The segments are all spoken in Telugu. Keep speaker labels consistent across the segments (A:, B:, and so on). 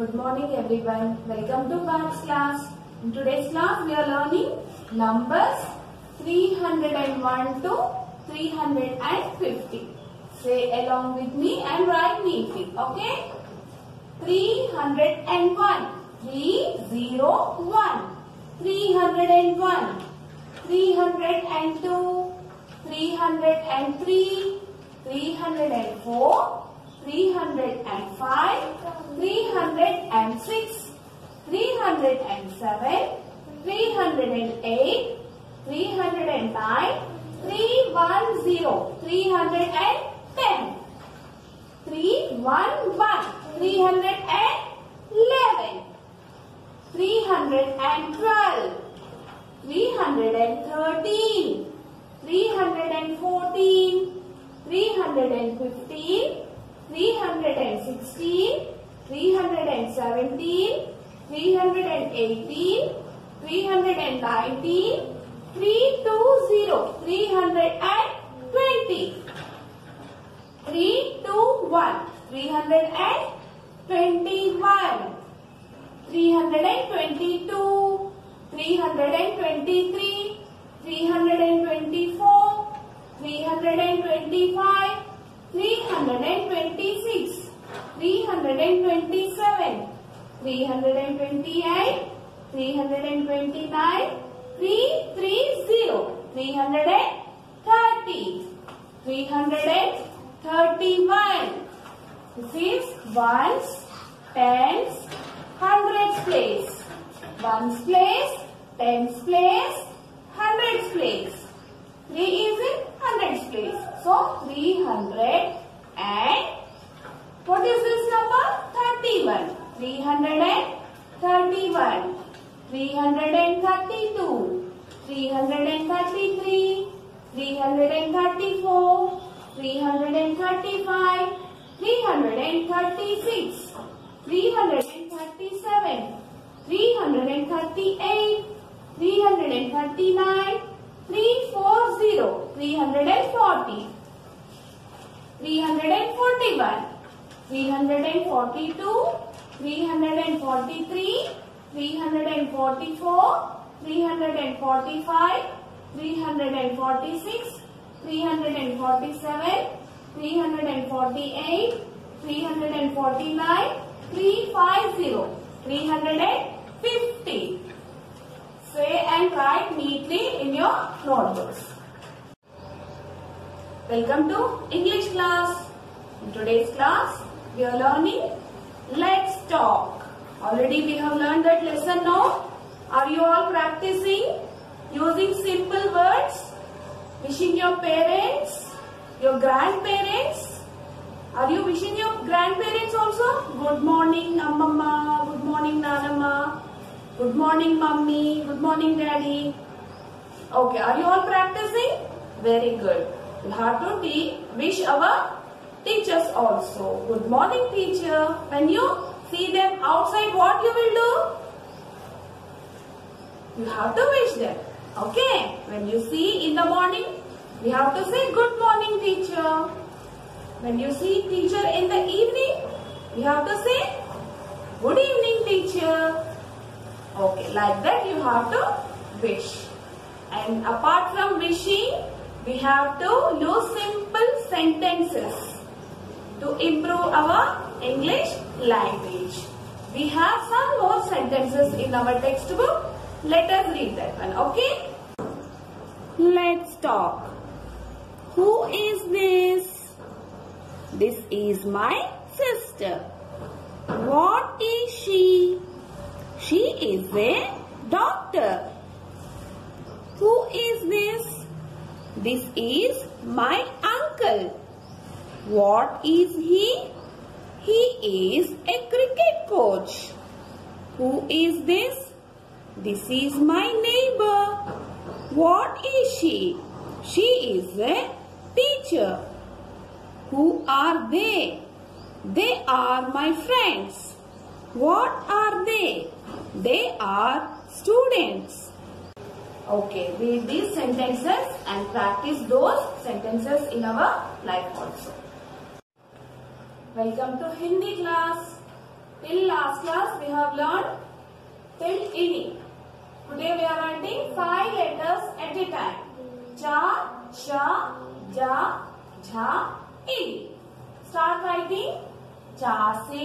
A: Good morning everyone. Welcome to maths class. In today's class we are learning numbers 301 to 350. Say along with me and write neatly. Okay? 301. 301. 301. 302. 303. 304. 305, 306, 307, 308, 309, 310, 310, 311, 311, 312, 313, 314, 315, 316, 317, 318, 319, 320, 320, 321, 321, 322, 323, 324, 325, 326, 327, 328, 329, 330, 330, 331. This is ones, tens, hundreds place. Ones place, tens place, hundreds place. 3 is in hundreds place. So 300 and what is this number? 31. 331. 332. 333. 334. 335. 336. 337. 338. 339. 340, 340, 341, 342, 343, 344, 345, 346, 347, 348, 349, 350, 350. Say and write neatly in your notebooks. Welcome to English class. In today's class, we are learning Let's Talk. Already we have learned that lesson now. Are you all practicing using simple words? Wishing your parents, your grandparents. Are you wishing your grandparents also? Good morning, Ammamma. Good morning, Nanamma. Good morning, mummy. Good morning, daddy. Okay, are you all practicing? Very good. You have to wish our teachers also. Good morning, teacher. When you see them outside, what you will do? You have to wish them. Okay. When you see in the morning, we have to say good morning, teacher. When you see teacher in the evening, we have to say good evening, teacher. Okay, like that you have to wish. And apart from wishing, we have to use simple sentences to improve our English language. We have some more sentences in our textbook. Let us read that one, okay? Let's talk. Who is this? This is my sister. What is she? She is a doctor. Who is this? This is my uncle. What is he? He is a cricket coach. Who is this? This is my neighbor. What is she? She is a teacher. Who are they? They are my friends. What are they? They are students. Okay, read these sentences and practice those sentences in our life also. Welcome to Hindi class. Till last class we have learned till ini. Today we are writing 5 letters at a time. Cha, cha, ja, jha, ini. Start writing. Cha se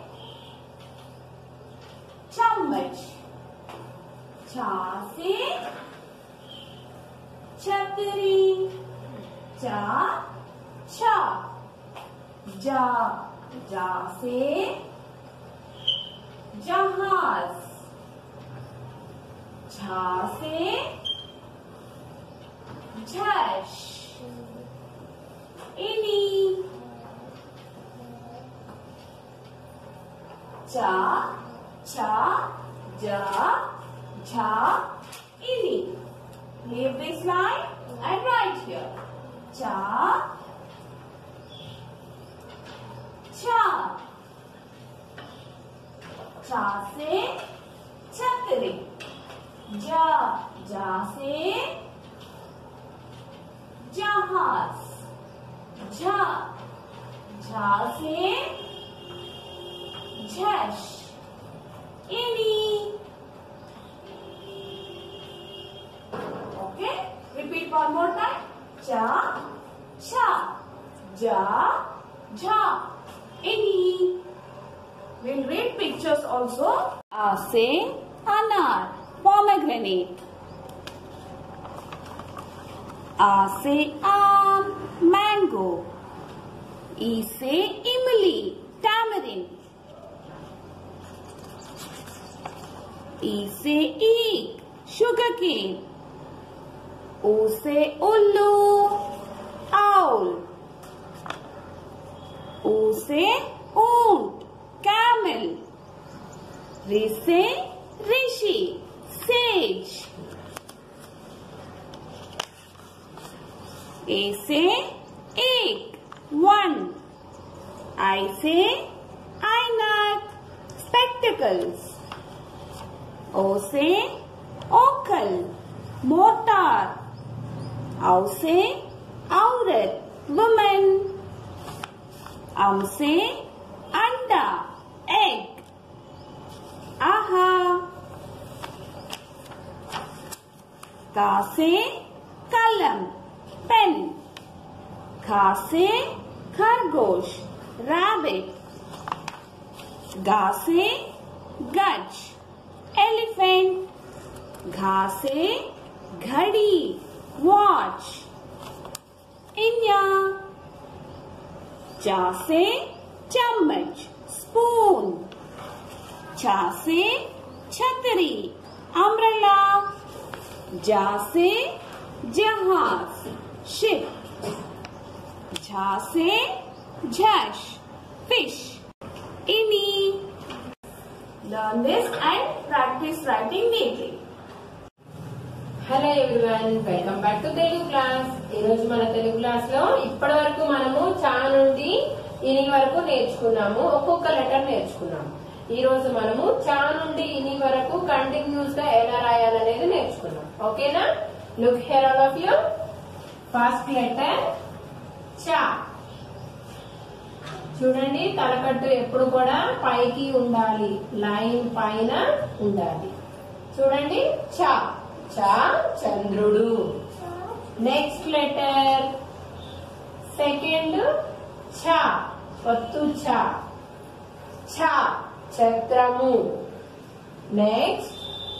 A: chammach. Cha se chhatri. Cha, cha. Ja, ja se जहाज. झा से झश. इनी. चा, छा, जा, झा, इनी. Leave this line and write here. चा, छा. चा से छतरी. जा, जा से जहाज. झा, झा से झश. इनी. Okay, repeat one more time. चा, छा, जा, झा, इनी. We'll read pictures also. A से अनार, pomegranate. A से आम, mango. E से इमली, tamarind. E से ईख, sugarcane. O से उल्लू, owl. O से ऊंट, camel. रि से ऋषि, sage. A से एक, one. I से ऐनक, spectacles. O से ओखल, मोटार. औ से औरत, woman. से अंडा, egg. आहा. का से कलम, पेन. खा से खरगोश, rabbit. गा से गज, elephant. घा से घड़ी, watch. इन्या. चा से चम्मच, spoon. छा से छतरी, umbrella. जा से जहाज, ship. झा से झश, fish. इनी. Learn this and practice writing neatly.
B: Hello everyone, welcome back to Telugu class. ఈ రోజు మన తెలుగు క్లాస్ లో ఇప్పటి వరకు మనము చా నుండి ఇని వరకు నేర్చుకున్నాము. ఒక్కొక్క లెటర్ నేర్చుకున్నాము. ఈ రోజు మనము చా నుండి ఇని వరకు కంటిన్యూస్ గా ఎలా రాయాలనేది నేర్చుకున్నాం. ఓకేనా? Look here all of you. First letter చా. చూడండి, తలకట్టు ఎప్పుడు కూడా పైకి ఉండాలి, లైన్ పైన ఉండాలి. చూడండి, చా. చా, చంద్రుడు. నెక్స్ట్ లెటర్ సెకండ్ ఛా, ఒత్తు ఛా. ఛా, ఛత్రము. నెక్స్ట్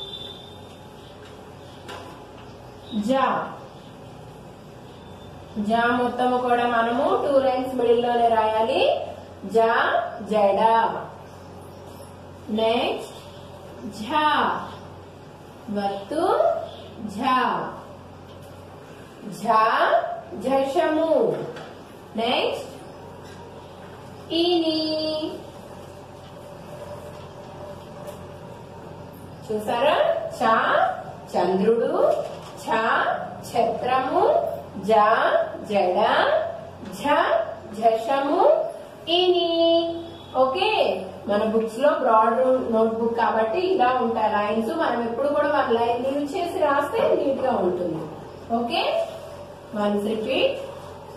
B: జా. జా మొత్తము కూడా మనము 2 లైన్స్ మిడిల్ లోనే రాయాలి. జా, జడ. నెక్స్ట్ ఝా, వత్తు ఝా. ఝా, ఝషము. నెక్స్ట్ ఈని. చూసారా? చా, చంద్రుడు. ఛా, ఛత్రము. జా, జడ. ఝ, ఝషము. ఈని. ఓకే, మన బుక్స్ లో బ్రాడ్ నోట్ బుక్ కాబట్టి ఇలా ఉంటాయి లైన్స్. మనం ఎప్పుడు కూడా మన లైన్ యూజ్ చేసి రాస్తే నీట్ గా ఉంటుంది. Okay, once repeat.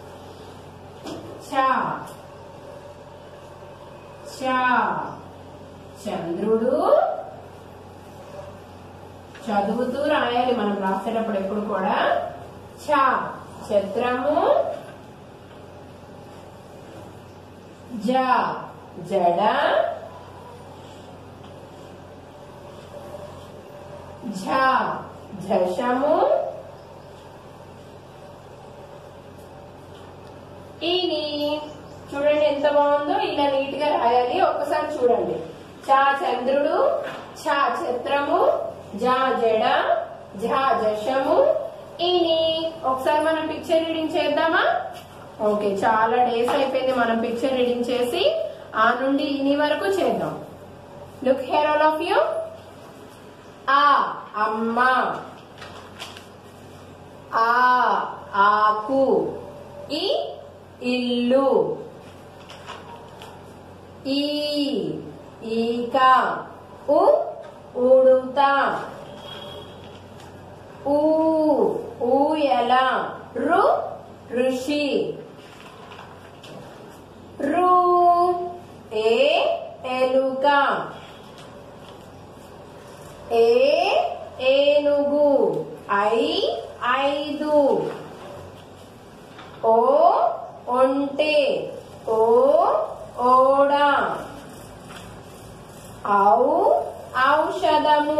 B: చా, చా, చంద్రుడు చదువుతూ రాయాలి మనం రాసేటప్పుడు ఎప్పుడు కూడా. ఛ ఛత్రము, జ జడ, ఝ ఝషము, ఈని. చూడండి ఎంత బాగుందో, ఇలా నీట్ గా రాయాలి. ఒక్కసారి చూడండి. చ చంద్రుడు, ఛ ఛత్రము, జ జడ, ఝ జషము, ఈని. ఒకసారి మనం పిక్చర్ రీడింగ్ చేద్దామా? ఓకే, చాలా డేస్ అయిపోయింది మనం పిక్చర్ రీడింగ్ చేసి. ఆ నుండి ఈని వరకు చేద్దాం. Look here all of you. ఆ అమ్మ, ఆ ఆకు, ఈ ఇల్లు, ఈ ఈక, ఉ ఉడుత, ఊ ఊయల, రు ఋషి, రు ఏ ఎలుక, ఏ ఏనుగు, ఐ ఐదు, ఓ ఒంటె, ఓ ఓడ, ఔ ఔషధము,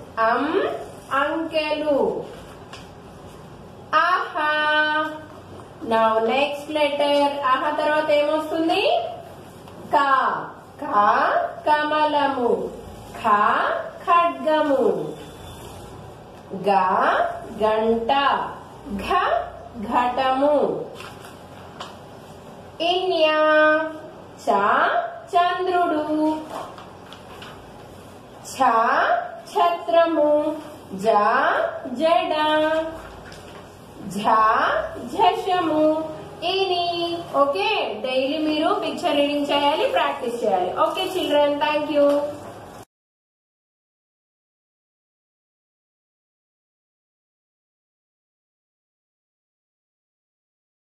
B: అంకెలు. ఆహా. Now next letter. ఆహా తర్వాత ఏమొస్తుంది? కా కా కమలము, ఖ ఖడ్గము, గా గంట, ఘ ఘటము, ఇన్యా చ చంద్రుడు, ఛ ఛత్రము, జ జడ, ఝ ఝషము, ఇని. ఓకే, డైలీ మీరు పిక్చర్ రీడింగ్ చేయాలి, ప్రాక్టీస్ చేయాలి. Okay children, thank you.